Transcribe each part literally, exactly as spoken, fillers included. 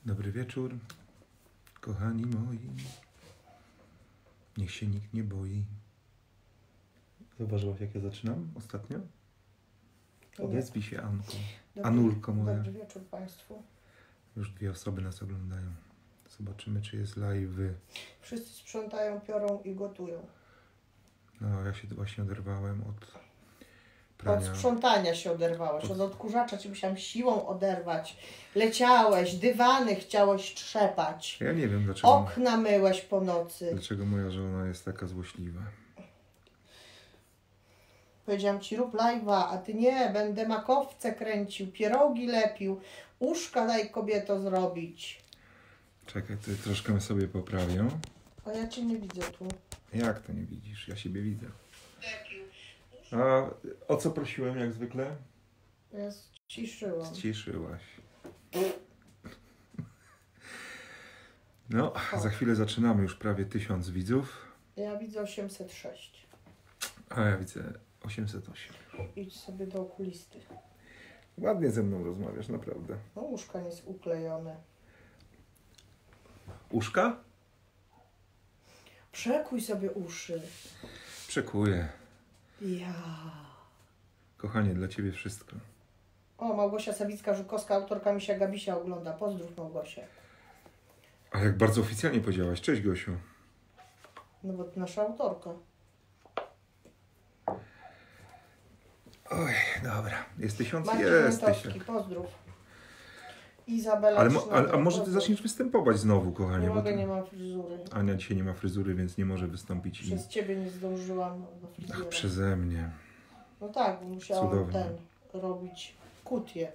Dobry wieczór, kochani moi. Niech się nikt nie boi. Zauważyłaś, jak ja zaczynam ostatnio? Odezwij się, Anko. Dobry, Anulko moja. Dobry wieczór Państwu. Już dwie osoby nas oglądają. Zobaczymy, czy jest live. Wszyscy sprzątają, piorą i gotują. No, ja się właśnie oderwałem od Od prania. sprzątania się oderwałeś, Od- od odkurzacza cię musiałam siłą oderwać. Leciałeś, dywany chciałeś trzepać. Ja nie wiem, dlaczego, Okna myłeś po nocy. dlaczego moja żona jest taka złośliwa. Powiedziałam ci, rób live'a, a ty nie, będę makowce kręcił, pierogi lepił. Uszka daj kobieto zrobić. Czekaj, to troszkę sobie poprawię. A ja cię nie widzę tu. Jak to nie widzisz? Ja siebie widzę. Lepił. A o co prosiłem jak zwykle? Ja ściszyłam. Ściszyłaś. No, za chwilę zaczynamy, już prawie tysiąc widzów, Ja widzę osiemset sześć. a ja widzę osiemset osiem. Idź sobie do okulisty. Ładnie ze mną rozmawiasz, naprawdę. No łóżka nie jest uklejone. Uszka? Przekuj sobie uszy. Przekuję. Ja. Kochanie, dla ciebie wszystko. O, Małgosia Sawicka-Żukowska, autorka Misia Gabisia ogląda. Pozdrów Małgosię. A jak bardzo oficjalnie powiedziałaś. Cześć, Gosiu. No bo to nasza autorka. Oj, dobra. Jest tysiąc? Marcin Jest Wątowski, tysiąc. pozdrów. Izabela Ale, mo- Trzynogła, ale, a może ty pozdrów. zaczniesz występować znowu, kochanie? Nie bo mogę, ty... nie mam fryzury. Ania dzisiaj nie ma fryzury, więc nie może wystąpić i... Przez ciebie nie zdążyłam do fryzury. Ach, przeze mnie. No tak, bo musiałam Cudownie. ten robić kutię.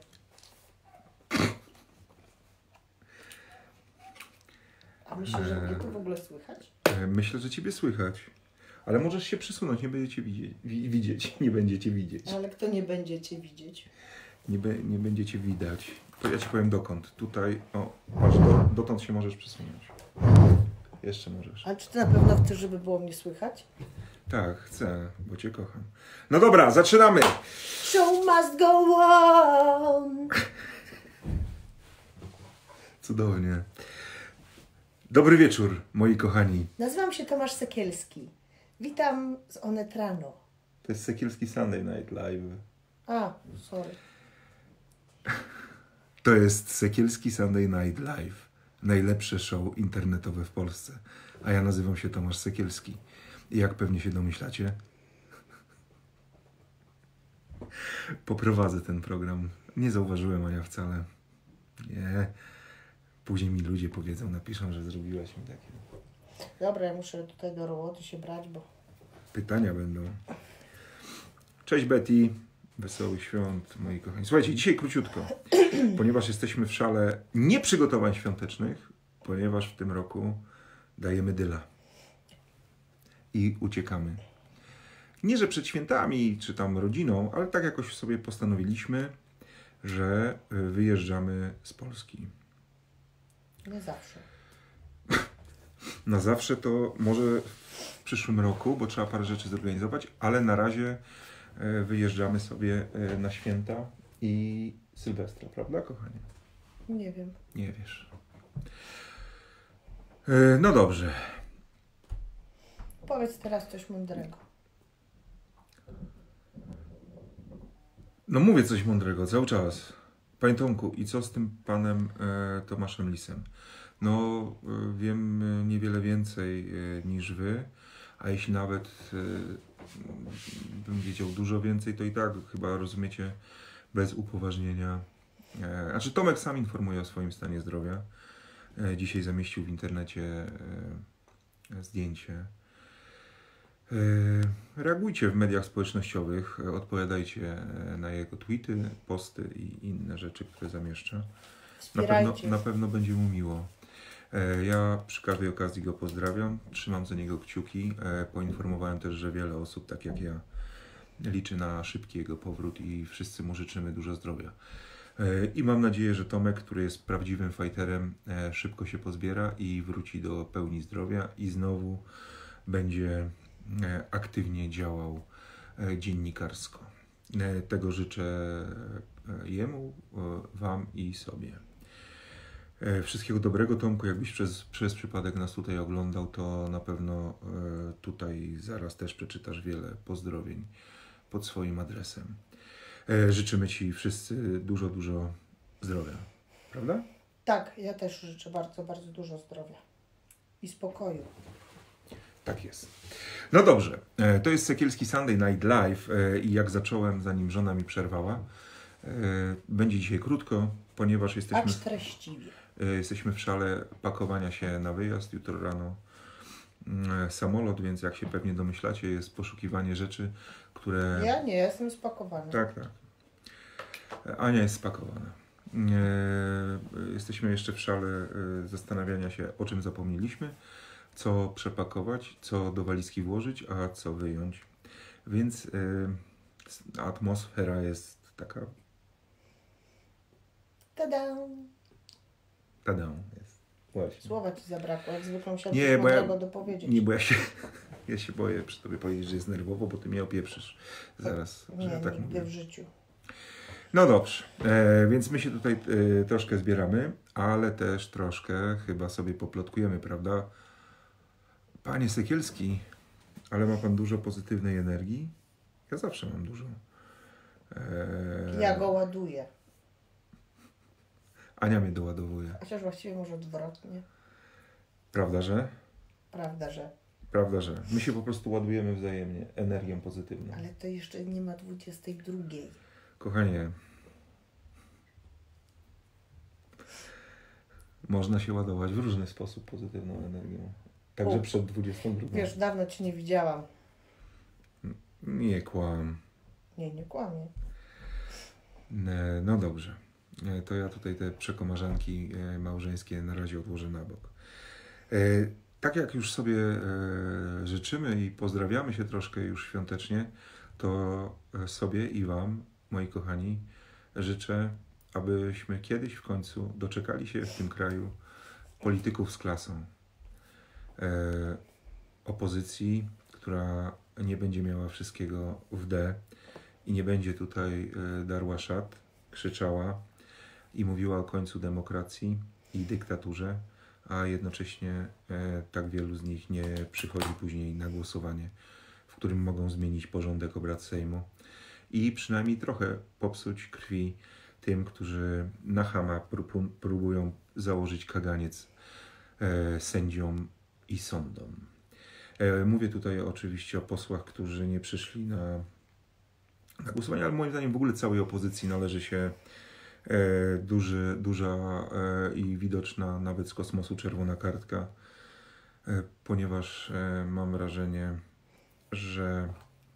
A myślisz, że mnie tu w ogóle słychać? E, Myślę, że ciebie słychać. Ale możesz się przesunąć, nie będziecie widzieć. Wi- widzieć. Nie będziecie widzieć. Ale kto nie będzie cię widzieć? Nie, be, nie będziecie widać. To ja ci powiem dokąd. Tutaj, o, patrz, do, dotąd się możesz przesunąć. Jeszcze możesz. A czy ty na pewno chcesz, żeby było mnie słychać? Tak, chcę, bo cię kocham. No dobra, zaczynamy! Show must go on! Cudownie. Dobry wieczór, moi kochani. Nazywam się Tomasz Sekielski. Witam z Onetrano. To jest Sekielski Sunday Night Live. A, sorry. To jest Sekielski Sunday Night Live. Najlepsze show internetowe w Polsce. A ja nazywam się Tomasz Sekielski. I jak pewnie się domyślacie, poprowadzę ten program. Nie zauważyłem Ania wcale. Nie. Później mi ludzie powiedzą, napiszą, że zrobiłaś mi takie. Dobra, ja muszę tutaj do roboty się brać, bo... Pytania będą. Cześć Betty. Wesołych świąt, moi kochani. Słuchajcie, dzisiaj króciutko, ponieważ jesteśmy w szale nie przygotowań świątecznych, ponieważ w tym roku dajemy dyla. I uciekamy. Nie, że przed świętami, czy tam rodziną, ale tak jakoś sobie postanowiliśmy, że wyjeżdżamy z Polski. Nie zawsze. Na zawsze to może w przyszłym roku, bo trzeba parę rzeczy zorganizować, ale na razie e, wyjeżdżamy sobie e, na święta i Sylwestra, prawda, kochanie? Nie wiem. Nie wiesz. E, no dobrze. Powiedz teraz coś mądrego. No mówię coś mądrego cały czas. Panie Tomku, i co z tym panem e, Tomaszem Lisem? No e, wiem e, niewiele więcej e, niż wy, a jeśli nawet e, bym wiedział dużo więcej, to i tak chyba rozumiecie bez upoważnienia. E, znaczy Tomek sam informuje o swoim stanie zdrowia. E, dzisiaj zamieścił w internecie e, zdjęcie. Reagujcie w mediach społecznościowych, odpowiadajcie na jego tweety, posty i inne rzeczy, które zamieszcza. Na pewno, na pewno będzie mu miło. Ja przy każdej okazji go pozdrawiam, trzymam za niego kciuki. Poinformowałem też, że wiele osób, tak jak ja, liczy na szybki jego powrót i wszyscy mu życzymy dużo zdrowia. I mam nadzieję, że Tomek, który jest prawdziwym fighterem, szybko się pozbiera i wróci do pełni zdrowia i znowu będzie aktywnie działał dziennikarsko. Tego życzę jemu, wam i sobie. Wszystkiego dobrego, Tomku. Jakbyś przez, przez przypadek nas tutaj oglądał, to na pewno tutaj zaraz też przeczytasz wiele pozdrowień pod swoim adresem. Życzymy Ci wszyscy dużo, dużo zdrowia. Prawda? Tak, ja też życzę bardzo, bardzo dużo zdrowia i spokoju. Tak jest. No dobrze, to jest Sekielski Sunday Night Live i jak zacząłem, zanim żona mi przerwała, będzie dzisiaj krótko, ponieważ jesteśmy, Acz treściwie. jesteśmy w szale pakowania się na wyjazd. Jutro rano samolot, więc jak się pewnie domyślacie, jest poszukiwanie rzeczy, które... Ja nie, jestem spakowana. Tak, tak. Ania jest spakowana. Jesteśmy jeszcze w szale zastanawiania się, o czym zapomnieliśmy, co przepakować, co do walizki włożyć, a co wyjąć. Więc atmosfera jest taka... Tada! Tada jest. Właśnie. Słowa Ci zabrakło, jak zwykle musiałam nie, coś bo ja, dopowiedzieć. Nie, bo ja się, ja się boję przy Tobie powiedzieć, że jest nerwowo, bo Ty mnie opieprzysz zaraz. Nie, że ja tak nigdy mówię. w życiu. No dobrze, e, więc my się tutaj e, troszkę zbieramy, ale też troszkę chyba sobie poplotkujemy, prawda? Panie Sekielski, ale ma Pan dużo pozytywnej energii? Ja zawsze mam dużo. E, Ja go ładuję. Ania mnie doładowuje. Chociaż właściwie może odwrotnie. Prawda, że? Prawda, że. Prawda, że. My się po prostu ładujemy wzajemnie energią pozytywną. Ale to jeszcze nie ma dwudziestej drugiej. Kochanie, można się ładować w różny sposób pozytywną energią. Także U. przed dwudziestą drugą. Wiesz, dawno Cię nie widziałam. Nie kłam. Nie, nie kłamię. E, No dobrze. E, To ja tutaj te przekomarzanki e, małżeńskie na razie odłożę na bok. E, Tak jak już sobie e, życzymy i pozdrawiamy się troszkę już świątecznie, to sobie i Wam, moi kochani, życzę, abyśmy kiedyś w końcu doczekali się w tym kraju polityków z klasą. E, opozycji, która nie będzie miała wszystkiego w D i nie będzie tutaj e, darła szat, krzyczała i mówiła o końcu demokracji i dyktaturze, a jednocześnie e, tak wielu z nich nie przychodzi później na głosowanie, w którym mogą zmienić porządek obrad Sejmu i przynajmniej trochę popsuć krwi tym, którzy na chama prób- próbują założyć kaganiec e, sędziom i sądom. E, mówię tutaj oczywiście o posłach, którzy nie przyszli na, na głosowanie, ale moim zdaniem w ogóle całej opozycji należy się e, duży, duża e, i widoczna nawet z kosmosu czerwona kartka, e, ponieważ e, mam wrażenie, że,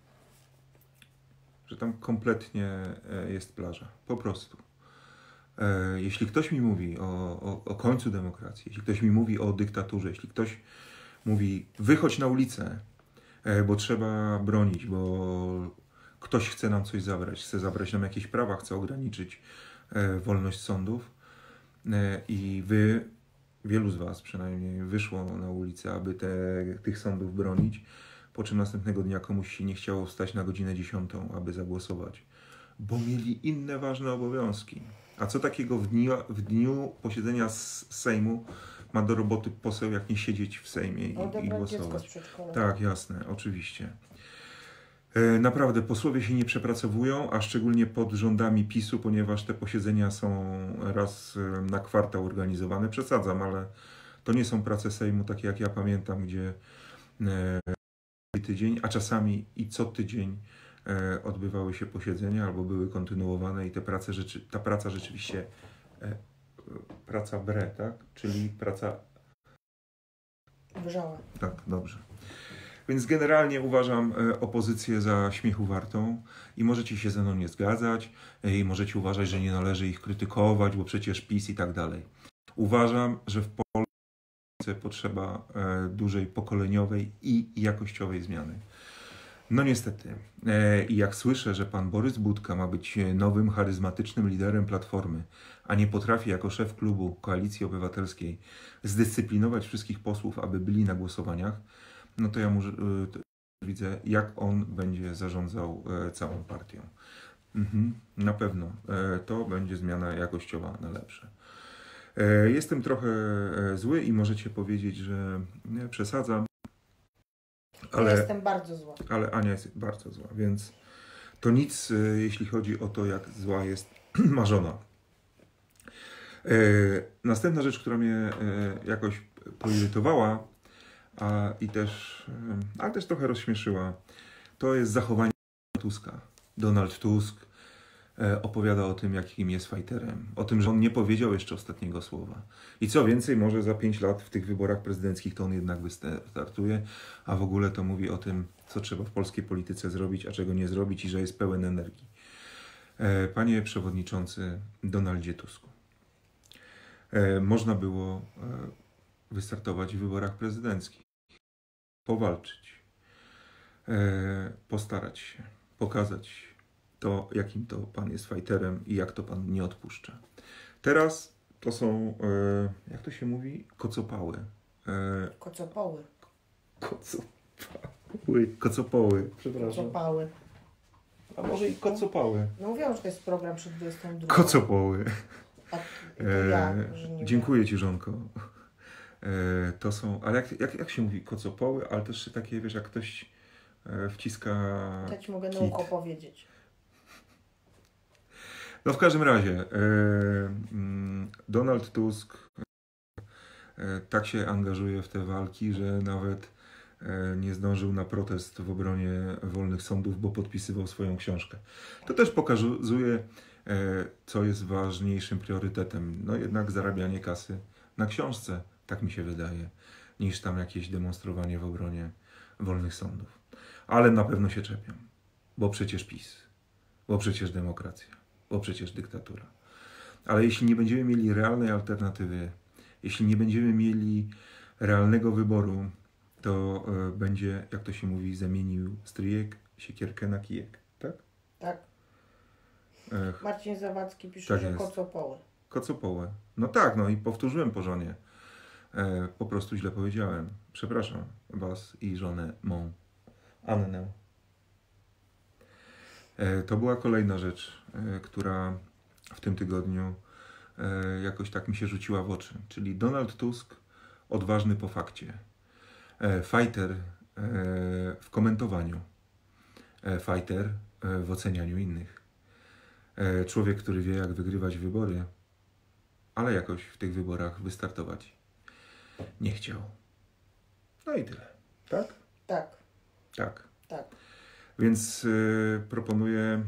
że tam kompletnie e, jest plaża. Po prostu. E, jeśli ktoś mi mówi o, o, o końcu demokracji, jeśli ktoś mi mówi o dyktaturze, jeśli ktoś mówi wychodź na ulicę, e, bo trzeba bronić, bo ktoś chce nam coś zabrać, chce zabrać nam jakieś prawa, chce ograniczyć e, wolność sądów e, i wy, wielu z Was przynajmniej, wyszło na ulicę, aby te, tych sądów bronić, po czym następnego dnia komuś się nie chciało wstać na godzinę dziesiątą, aby zagłosować, bo mieli inne ważne obowiązki. A co takiego w dniu, w dniu posiedzenia z Sejmu ma do roboty poseł, jak nie siedzieć w Sejmie i, i głosować? Tak, jasne, oczywiście. E, naprawdę, posłowie się nie przepracowują, a szczególnie pod rządami PiSu, ponieważ te posiedzenia są raz na kwartał organizowane. Przesadzam, ale to nie są prace Sejmu takie, jak ja pamiętam, gdzie e, tydzień, a czasami i co tydzień e, odbywały się posiedzenia albo były kontynuowane i te prace rzeczy, ta praca rzeczywiście e, praca bre, tak? Czyli praca... Wrzała. Tak, dobrze. Więc generalnie uważam e, opozycję za śmiechu wartą i możecie się ze mną nie zgadzać e, i możecie uważać, że nie należy ich krytykować, bo przecież PiS i tak dalej. Uważam, że w Polsce potrzeba e, dużej pokoleniowej i jakościowej zmiany. No niestety. E, I jak słyszę, że pan Borys Budka ma być nowym, charyzmatycznym liderem Platformy, a nie potrafi jako szef klubu Koalicji Obywatelskiej zdyscyplinować wszystkich posłów, aby byli na głosowaniach, no to ja może, y, widzę, jak on będzie zarządzał y, całą partią. Mhm, na pewno y, to będzie zmiana jakościowa na lepsze. Jestem trochę zły i możecie powiedzieć, że przesadzam. Ale, ja jestem bardzo zła. Ale Ania jest bardzo zła, więc to nic, jeśli chodzi o to, jak zła jest Marzona. Następna rzecz, która mnie jakoś poirytowała, a i też, ale też trochę rozśmieszyła, to jest zachowanie Tuska. Donald Tusk opowiada o tym, jakim jest fajterem. O tym, że on nie powiedział jeszcze ostatniego słowa. I co więcej, może za pięć lat w tych wyborach prezydenckich to on jednak wystartuje, a w ogóle to mówi o tym, co trzeba w polskiej polityce zrobić, a czego nie zrobić i że jest pełen energii. Panie przewodniczący Donaldzie Tusku, można było wystartować w wyborach prezydenckich, powalczyć, postarać się, pokazać to, jakim to pan jest fajterem i jak to pan nie odpuszcza. Teraz to są, jak to się mówi, kocopały. Kocopoły. Kocopały. Kocopoły, przepraszam. Kocopały. A może i kocopały. No mówiłam, że to jest program przed dwudziestą drugą. Kocopoły. A to ja, że nie Dziękuję wiem. ci, żonko. E, to są, ale jak, jak, jak się mówi, kocopoły, ale też takie, wiesz, jak ktoś e, wciska Ja ci mogę na kit. ucho powiedzieć. No w każdym razie, e, mm, Donald Tusk e, tak się angażuje w te walki, że nawet e, nie zdążył na protest w obronie wolnych sądów, bo podpisywał swoją książkę. To też pokazuje, e, co jest ważniejszym priorytetem. No jednak zarabianie kasy na książce, tak mi się wydaje, niż tam jakieś demonstrowanie w obronie wolnych sądów. Ale na pewno się czepiam, bo przecież PiS, bo przecież demokracja, bo przecież dyktatura. Ale jeśli nie będziemy mieli realnej alternatywy, jeśli nie będziemy mieli realnego wyboru, to y, będzie, jak to się mówi, zamienił stryjek siekierkę na kijek, tak? Tak. Ech, Marcin Zawadzki pisze, tak że jest. kocopoły. Kocopołę. No tak, no i powtórzyłem po żonie. E, po prostu źle powiedziałem. Przepraszam was i żonę mą, Annę. E, to była kolejna rzecz, e, która w tym tygodniu e, jakoś tak mi się rzuciła w oczy. Czyli Donald Tusk, odważny po fakcie. E, fighter e, w komentowaniu. E, fighter e, w ocenianiu innych. E, człowiek, który wie, jak wygrywać wybory, ale jakoś w tych wyborach wystartować nie chciał. No i tyle. Tak? Tak, Tak. tak. Więc y, proponuję...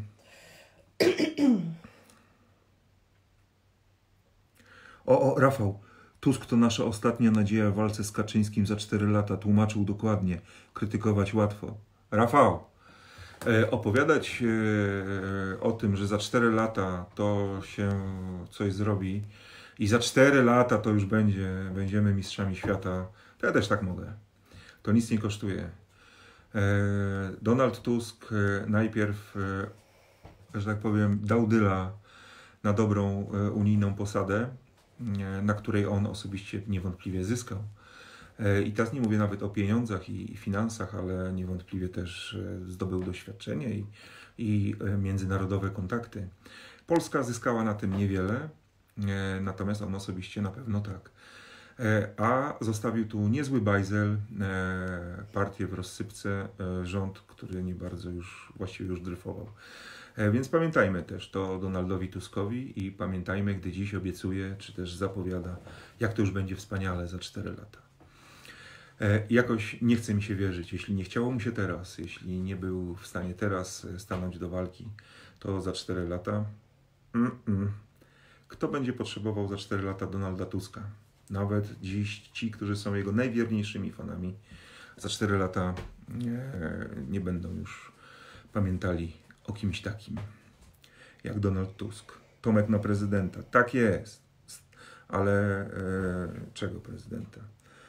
O, o, Rafał. Tusk to nasza ostatnia nadzieja w walce z Kaczyńskim za cztery lata. Tłumaczył dokładnie. Krytykować łatwo. Rafał, e, opowiadać e, o tym, że za cztery lata to się coś zrobi i za cztery lata to już będzie, będziemy mistrzami świata, to ja też tak mogę. To nic nie kosztuje. Donald Tusk najpierw, że tak powiem, dał dyla na dobrą unijną posadę, na której on osobiście niewątpliwie zyskał. I teraz nie mówię nawet o pieniądzach i finansach, ale niewątpliwie też zdobył doświadczenie i, i międzynarodowe kontakty. Polska zyskała na tym niewiele, natomiast on osobiście na pewno tak. A zostawił tu niezły bajzel, partię w rozsypce, rząd, który nie bardzo już, właściwie już dryfował. Więc pamiętajmy też to Donaldowi Tuskowi i pamiętajmy, gdy dziś obiecuje, czy też zapowiada, jak to już będzie wspaniale za cztery lata. Jakoś nie chce mi się wierzyć, jeśli nie chciało mu się teraz, jeśli nie był w stanie teraz stanąć do walki, to za cztery lata... Mm-mm. Kto będzie potrzebował za cztery lata Donalda Tuska? Nawet dziś ci, którzy są jego najwierniejszymi fanami, za cztery lata nie, nie będą już pamiętali o kimś takim jak Donald Tusk. Tomek na prezydenta. Tak jest. Ale e, czego prezydenta?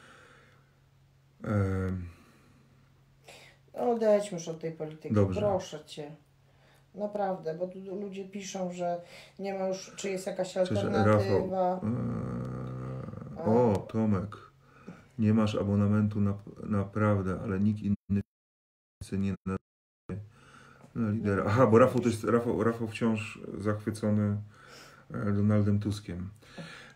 E, Odejdźmy już od tej polityki. Dobrze. Proszę cię. Naprawdę, bo tu ludzie piszą, że nie ma już, czy jest jakaś alternatywa. Rafał, e, o, Tomek, nie masz abonamentu na, naprawdę, ale nikt inny nie na, na lidera. Aha, bo Rafał to jest Rafał, Rafał wciąż zachwycony Donaldem Tuskiem.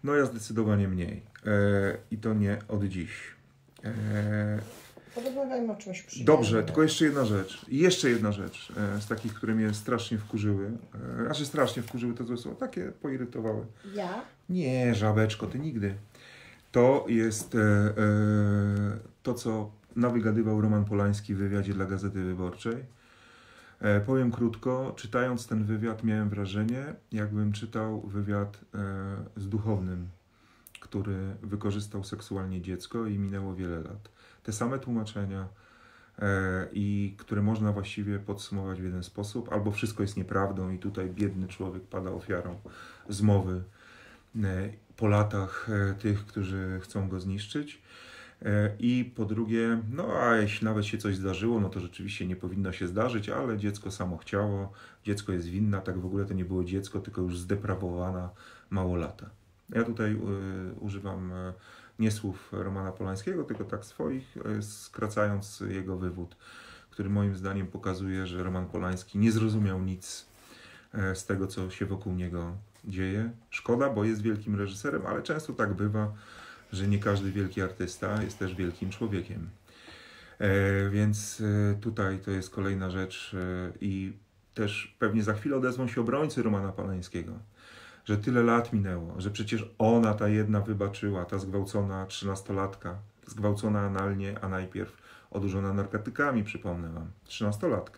No ja zdecydowanie mniej. E, I to nie od dziś. E, Porozmawiajmy o czymś przyjemnym. Dobrze, tylko jeszcze jedna rzecz. I jeszcze jedna rzecz e, z takich, które mnie strasznie wkurzyły. E, znaczy strasznie wkurzyły, to złe słowo, takie poirytowały. Ja? Nie, żabeczko, ty nigdy. To jest e, e, to, co nawygadywał Roman Polański w wywiadzie dla Gazety Wyborczej. E, powiem krótko, czytając ten wywiad miałem wrażenie, jakbym czytał wywiad e, z duchownym, który wykorzystał seksualnie dziecko i minęło wiele lat. Te same tłumaczenia, e, i które można właściwie podsumować w jeden sposób, albo wszystko jest nieprawdą i tutaj biedny człowiek pada ofiarą zmowy e, po latach e, tych, którzy chcą go zniszczyć. E, I po drugie, no a jeśli nawet się coś zdarzyło, no to rzeczywiście nie powinno się zdarzyć, ale dziecko samo chciało, dziecko jest winna, tak w ogóle to nie było dziecko, tylko już zdeprawowana małolata. Ja tutaj y, używam y, nie słów Romana Polańskiego, tylko tak swoich, y, skracając jego wywód, który moim zdaniem pokazuje, że Roman Polański nie zrozumiał nic y, z tego, co się wokół niego dzieje. Szkoda, bo jest wielkim reżyserem, ale często tak bywa, że nie każdy wielki artysta jest też wielkim człowiekiem. E, więc e, tutaj to jest kolejna rzecz e, i też pewnie za chwilę odezwą się obrońcy Romana Polańskiego, że tyle lat minęło, że przecież ona, ta jedna, wybaczyła, ta zgwałcona trzynastolatka, zgwałcona analnie, a najpierw odurzona narkotykami, przypomnę wam, trzynastolatka.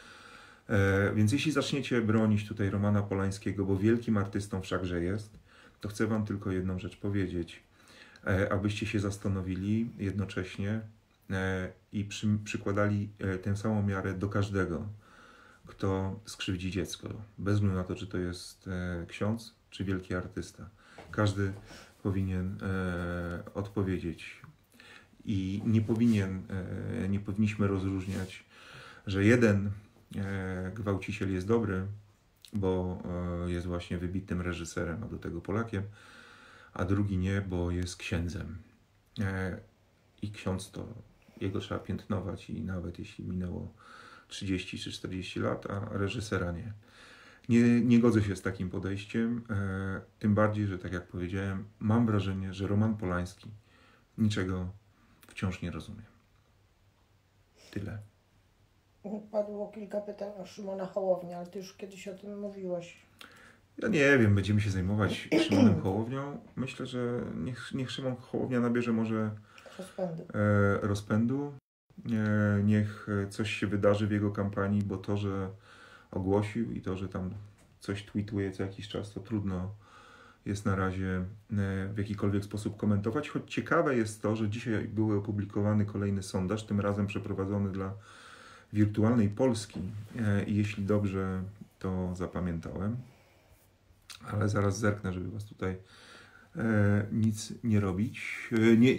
E, więc jeśli zaczniecie bronić tutaj Romana Polańskiego, bo wielkim artystą wszakże jest, to chcę wam tylko jedną rzecz powiedzieć, e, abyście się zastanowili jednocześnie e, i przy, przykładali e, tę samą miarę do każdego, kto skrzywdzi dziecko, bez względu na to, czy to jest e, ksiądz, czy wielki artysta. Każdy powinien e, odpowiedzieć i nie powinien, e, nie powinniśmy rozróżniać, że jeden e, gwałciciel jest dobry, bo e, jest właśnie wybitnym reżyserem, a do tego Polakiem, a drugi nie, bo jest księdzem. E, I ksiądz to, jego trzeba piętnować i nawet jeśli minęło trzydzieści czy czterdzieści lat, a reżysera nie. Nie, nie godzę się z takim podejściem, e, tym bardziej, że tak jak powiedziałem, mam wrażenie, że Roman Polański niczego wciąż nie rozumie. Tyle. Padło kilka pytań o Szymona Hołownię, ale ty już kiedyś o tym mówiłeś. Ja nie wiem, będziemy się zajmować Szymonem Hołownią. Myślę, że niech, niech Szymon Hołownia nabierze może Rozpędu. E, rozpędu. E, niech coś się wydarzy w jego kampanii, bo to, że ogłosił i to, że tam coś tweetuje co jakiś czas, to trudno jest na razie w jakikolwiek sposób komentować. Choć ciekawe jest to, że dzisiaj był opublikowany kolejny sondaż, tym razem przeprowadzony dla Wirtualnej Polski. E, I jeśli dobrze to zapamiętałem, ale zaraz zerknę, żeby was tutaj e, nic nie robić. E, nie...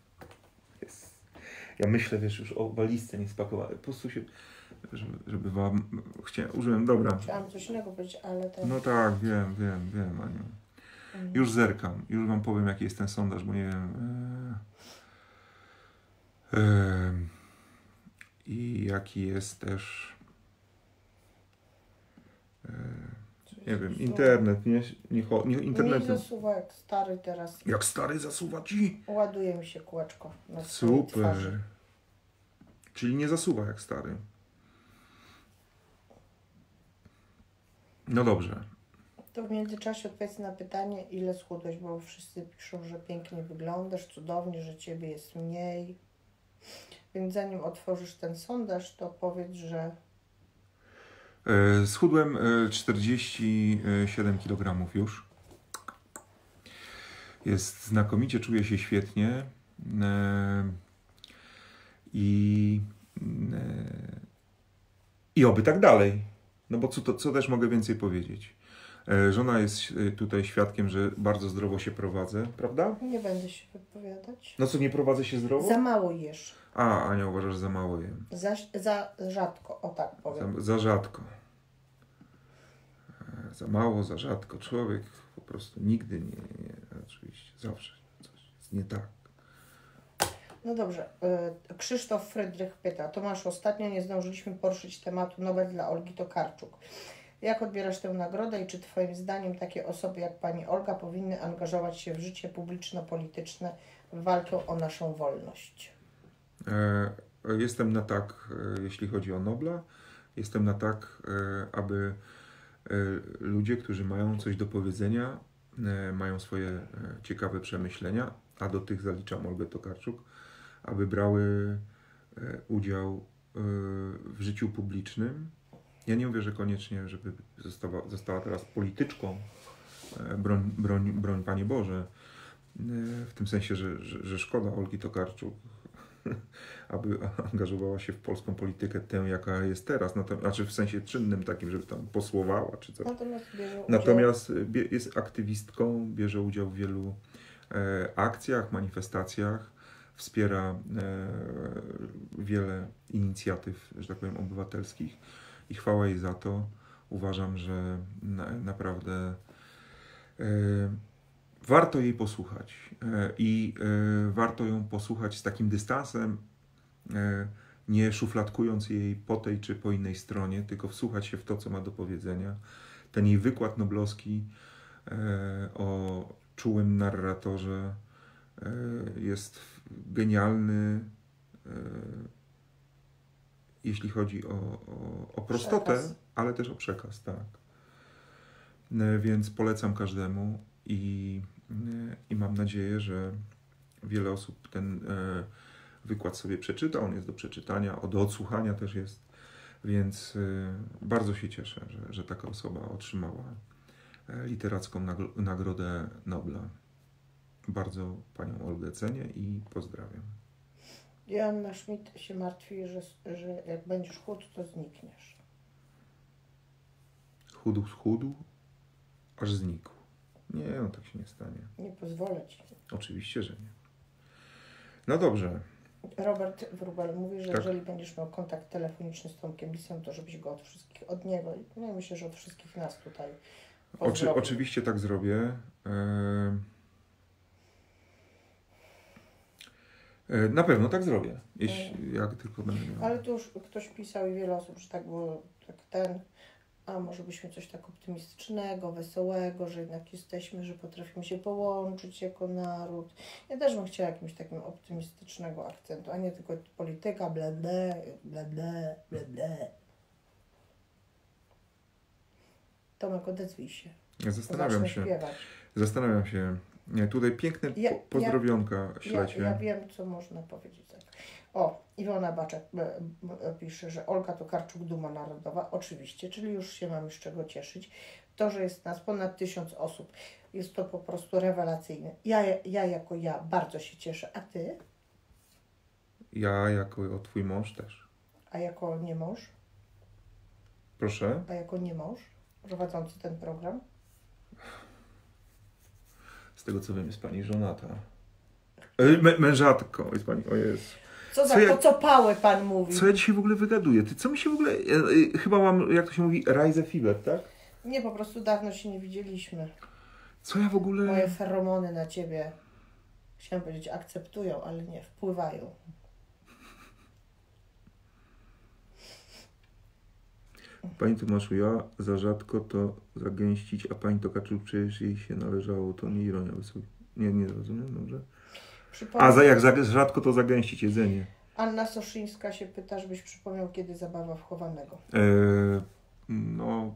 Ja myślę, wiesz, już o walizce nie spakowanej. Po prostu się, żeby, żeby wam... Chciałem, użyłem, dobra. Chciałam coś innego powiedzieć, ale to... No tak, wiem, wiem, wiem, Aniu. Mm. Już zerkam. Już wam powiem, jaki jest ten sondaż, bo nie wiem... E, e, I jaki jest też... E, nie wiem, internet, nie, nie, nie internetem. Mi zasuwa jak stary teraz. Jak stary zasuwa ci? Ładuje mi się kółeczko na Super. Czyli nie zasuwa jak stary. No dobrze. To w międzyczasie odpowiedz na pytanie, ile schudłeś, bo wszyscy piszą, że pięknie wyglądasz, cudownie, że ciebie jest mniej. Więc zanim otworzysz ten sondaż, to powiedz, że... Schudłem czterdzieści siedem kilogramów już. Jest znakomicie, czuję się świetnie. I, i oby tak dalej. No bo co, to, co też mogę więcej powiedzieć? Żona jest tutaj świadkiem, że bardzo zdrowo się prowadzę, prawda? Nie będę się wypowiadać. No co, nie prowadzę się zdrowo? Za mało jesz. A, Ania uważa, że za mało jem. Za, za rzadko, o tak powiem. Za, za rzadko. Za mało, za rzadko. Człowiek po prostu nigdy nie, nie oczywiście, zawsze coś jest nie tak. No dobrze. Krzysztof Frydrych pyta. Tomasz, ostatnio nie zdążyliśmy poruszyć tematu Nobel dla Olgi Tokarczuk. Jak odbierasz tę nagrodę i czy Twoim zdaniem takie osoby jak Pani Olga powinny angażować się w życie publiczno-polityczne, w walkę o naszą wolność? E, jestem na tak, e, jeśli chodzi o Nobla. Jestem na tak, e, aby e, ludzie, którzy mają coś do powiedzenia, e, mają swoje e, ciekawe przemyślenia, a do tych zaliczam Olgę Tokarczuk, aby brały e, udział e, w życiu publicznym. Ja nie mówię, że koniecznie, żeby została, została teraz polityczką, e, broń, broń, broń Panie Boże, e, w tym sensie, że, że, że szkoda Olgi Tokarczuk, aby angażowała się w polską politykę tę, jaka jest teraz, no to, znaczy w sensie czynnym takim, żeby tam posłowała czy coś. Natomiast, Natomiast bie, jest aktywistką, bierze udział w wielu e, akcjach, manifestacjach, wspiera e, wiele inicjatyw, że tak powiem, obywatelskich i chwała jej za to. Uważam, że na, naprawdę e, warto jej posłuchać e, i e, warto ją posłuchać z takim dystansem, e, nie szufladkując jej po tej czy po innej stronie, tylko wsłuchać się w to, co ma do powiedzenia. Ten jej wykład noblowski e, o czułym narratorze e, jest genialny, e, jeśli chodzi o, o, o prostotę, przekaz. Ale też o przekaz, tak. E, więc polecam każdemu i, e, i mam nadzieję, że wiele osób ten e, wykład sobie przeczyta. On jest do przeczytania, do odsłuchania też jest, więc e, bardzo się cieszę, że, że taka osoba otrzymała e, literacką nagro- Nagrodę Nobla. Bardzo Panią Olgę cenię i pozdrawiam. Joanna Schmidt się martwi, że, że jak będziesz chudł, to znikniesz. Chudł, schudł, aż znikł. Nie, no tak się nie stanie. Nie pozwolę Ci. Oczywiście, że nie. No dobrze. Robert Wróbel mówi, że tak? jeżeli będziesz miał kontakt telefoniczny z Tomkiem Lisem, to żebyś go od wszystkich, od niego, no i myślę, że od wszystkich nas tutaj Oczy, Oczywiście tak zrobię. E... Na pewno tak zrobię, jeśli jak tylko będę miał. Ale tu już ktoś pisał i wiele osób, że tak było, tak ten, a może byśmy coś tak optymistycznego, wesołego, że jednak jesteśmy, że potrafimy się połączyć jako naród. Ja też bym chciała jakimś takim optymistycznego akcentu, a nie tylko polityka, ble, ble, ble, ble, ble, ble. Tomek, odezwij się. Ja zastanawiam Zacznę się. śpiewać. Zastanawiam się. Nie, tutaj piękne ja, po, pozdrowionka ja, ślecie. Ja, ja wiem, co można powiedzieć. Tak. O, Iwona Baczek e, e, pisze, że Olga Tokarczuk duma narodowa. Oczywiście, czyli już się mamy z czego cieszyć. To, że jest nas ponad tysiąc osób, jest to po prostu rewelacyjne. Ja, ja jako ja bardzo się cieszę. A ty? Ja jako twój mąż też. A jako nie mąż? Proszę? A jako nie mąż prowadzący ten program? Z tego co wiem, jest pani żonata. E, mężatką jest pani, o Jezu. Co za ja, pocopały pan mówi? Co ja dzisiaj w ogóle wygaduję? Ty co mi się w ogóle... E, chyba mam, jak to się mówi, Reise Fever, tak? Nie, po prostu dawno się nie widzieliśmy. Co ja w ogóle... Moje feromony na ciebie, chciałam powiedzieć, akceptują, ale nie, wpływają. Pani Tomaszu, ja za rzadko to zagęścić, a pani Tokarczuk przecież jej się należało, to nie ironia wysoka. Nie, nie rozumiem, dobrze? A za jak za rzadko to zagęścić jedzenie? Anna Soszyńska się pyta, żebyś przypomniał, kiedy zabawa wchowanego. E, no...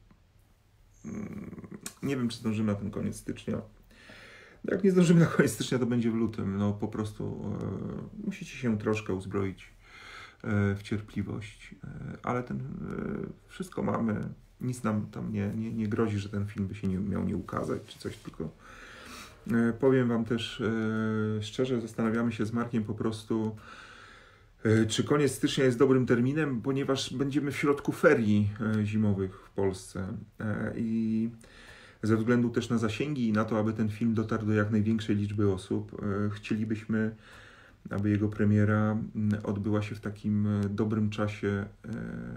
Nie wiem, czy zdążymy na ten koniec stycznia. Jak nie zdążymy na koniec stycznia, to będzie w lutym. No po prostu e, musicie się troszkę uzbroić e, w cierpliwość. E, ale ten, e, wszystko mamy. Nic nam tam nie, nie, nie grozi, że ten film by się nie miał nie ukazać, czy coś, tylko e, powiem wam też e, szczerze, zastanawiamy się z Markiem po prostu, e, czy koniec stycznia jest dobrym terminem, ponieważ będziemy w środku ferii e, zimowych w Polsce. E, I ze względu też na zasięgi i na to, aby ten film dotarł do jak największej liczby osób, e, chcielibyśmy, aby jego premiera odbyła się w takim dobrym czasie e,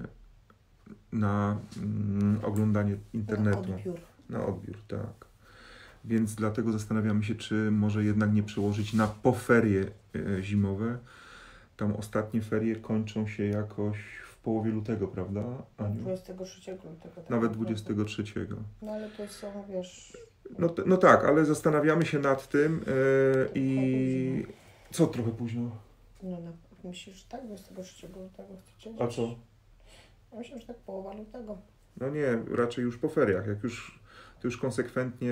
na mm, oglądanie internetu. Na odbiór. Na odbiór, tak. Więc dlatego zastanawiamy się, czy może jednak nie przełożyć na po ferie e, zimowe. Tam ostatnie ferie kończą się jakoś w połowie lutego, prawda, Aniu? dwudziestego trzeciego lutego. Tak Nawet dwudziestego trzeciego. No ale to są, wiesz... No, t- no tak, ale zastanawiamy się nad tym yy, i... Co trochę późno? No, no myślisz, że tak? dwudziestego trzeciego lutego chcecie? A co? Myślę, że tak połowa lutego. No nie, raczej już po feriach. Jak już, to już konsekwentnie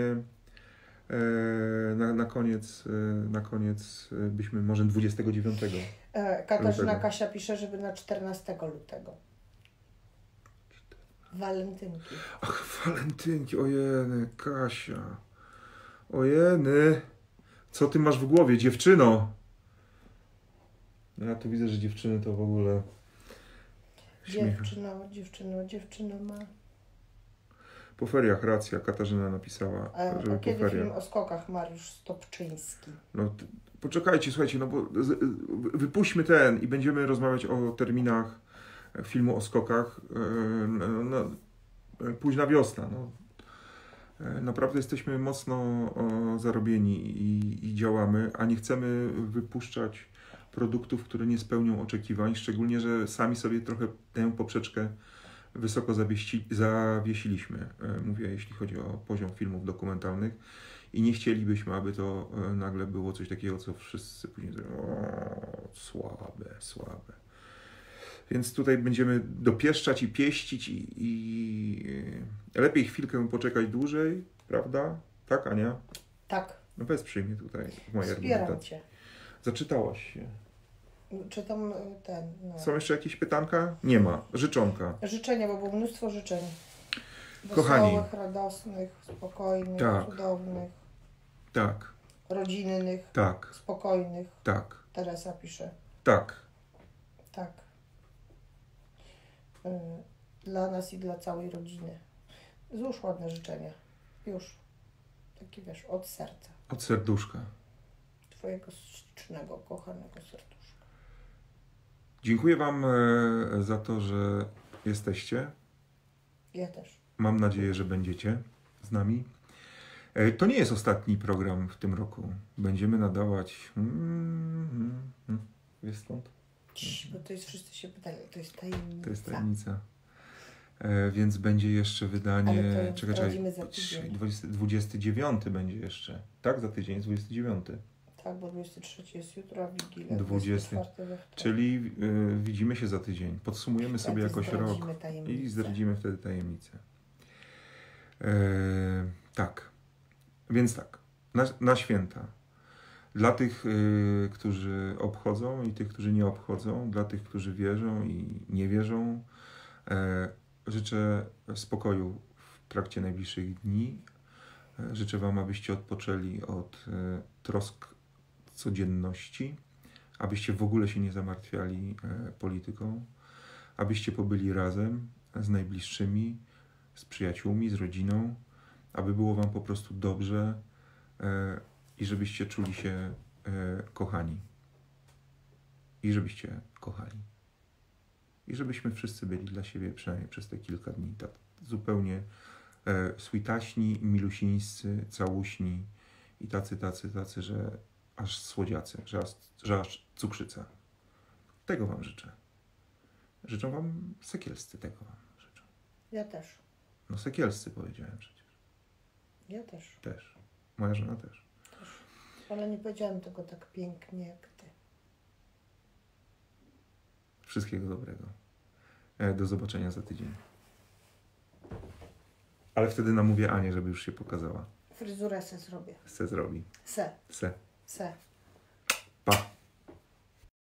e, na, na koniec, e, na koniec e, byśmy może dwudziestego dziewiątego. E, Katarzyna lutego. Kasia pisze, żeby na czternastego lutego. Walentynki. Ach, walentynki, ojeny, Kasia. Ojeny. Co ty masz w głowie, dziewczyno? Ja tu widzę, że dziewczyny to w ogóle... Śmiech. Dziewczyno, dziewczyno, dziewczyno ma. Po feriach, racja, Katarzyna napisała, A, żeby a po kiedy feriach. film o skokach Mariusz Stopczyński? No, t- poczekajcie, słuchajcie, no bo z, wypuśćmy ten i będziemy rozmawiać o terminach filmu o skokach. E, no, no, późna wiosna. No. E, naprawdę jesteśmy mocno o, zarobieni i, i działamy, a nie chcemy wypuszczać produktów, które nie spełnią oczekiwań, szczególnie, że sami sobie trochę tę poprzeczkę wysoko zawieści, zawiesiliśmy, mówię, jeśli chodzi o poziom filmów dokumentalnych i nie chcielibyśmy, aby to nagle było coś takiego, co wszyscy później mówią, o, słabe, słabe. Więc tutaj będziemy dopieszczać i pieścić i, i lepiej chwilkę poczekać dłużej, prawda? Tak, Ania? Tak. No wesprzyj mnie tutaj w mojej Wspieram argumentacji. Cię. Zaczytałaś się. Czytam ten... No. Są jeszcze jakieś pytanka? Nie ma. Życzonka. Życzenia, bo było mnóstwo życzeń. Kochani. Wesołych, radosnych, spokojnych, Tak. cudownych, Tak, rodzinnych, tak, spokojnych. tak, Teresa pisze. tak. Tak. Y, Dla nas i dla całej rodziny. Złóż ładne życzenia. Już. Takie wiesz, od serca. Od serduszka. Twojego ślicznego, kochanego serduszka. Dziękuję Wam e, za to, że jesteście. Ja też. Mam nadzieję, że będziecie z nami. E, To nie jest ostatni program w tym roku. Będziemy nadawać... Mm, mm, mm. Wiesz stąd? Cii, bo to jest, wszyscy się pytają, to jest tajemnica. To jest tajemnica. E, więc będzie jeszcze wydanie... Ale to Czekaj, zdradzimy czekaj. za tydzień. dwudziesty, dwudziesty dziewiąty będzie jeszcze. Tak, za tydzień jest dwudziesty dziewiąty. Tak, bo dwudziestego trzeciego jest jutro, a Wigilia dwudziesty. dwudziestego czwartego we wtorek. Czyli y, widzimy się za tydzień. Podsumujemy Tak, sobie i jakoś rok. zdradzimy tajemnicę. I zdradzimy wtedy tajemnicę. E, tak. Więc tak. Na, na święta. Dla tych, y, którzy obchodzą i tych, którzy nie obchodzą. Dla tych, którzy wierzą i nie wierzą. E, życzę spokoju w trakcie najbliższych dni. E, życzę Wam, abyście odpoczęli od e, trosk codzienności. Abyście w ogóle się nie zamartwiali e, polityką. Abyście pobyli razem z najbliższymi, z przyjaciółmi, z rodziną, aby było Wam po prostu dobrze e, i żebyście czuli się e, kochani. I żebyście kochali. I żebyśmy wszyscy byli dla siebie przynajmniej przez te kilka dni tak zupełnie e, switaśni, milusińscy, całuśni i tacy, tacy, tacy, że aż słodziacy, że aż, że aż cukrzyca. Tego Wam życzę. Życzą Wam sekielscy, tego Wam życzę. Ja też. No sekielscy powiedziałem przecież. Ja też. Też. Moja żona też. też. Ale nie powiedziałem tego tak pięknie jak ty. Wszystkiego dobrego. E, Do zobaczenia za tydzień. Ale wtedy namówię Anię, żeby już się pokazała. Fryzurę se zrobię. Se zrobi. Se. Se. Se.